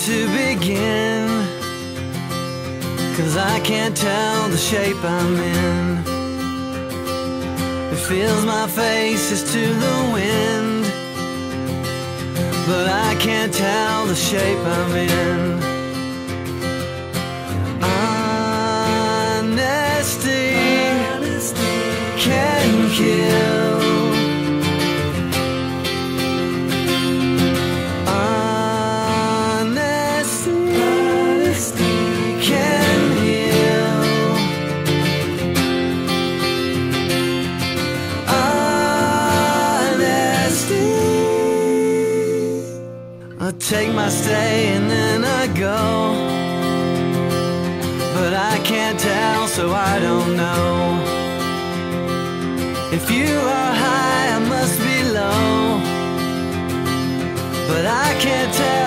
to begin, 'cause I can't tell the shape I'm in. It feels my face is to the wind, but I can't tell the shape I'm in. Honesty can kill. I take my stay and then I go, but I can't tell, so I don't know. If you are high, I must be low, but I can't tell.